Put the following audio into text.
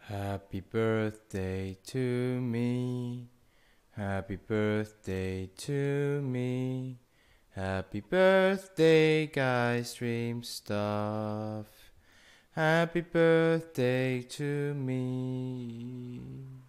Happy birthday to me. Happy birthday to me. Happy birthday, guys, dream stuff. Happy birthday to me.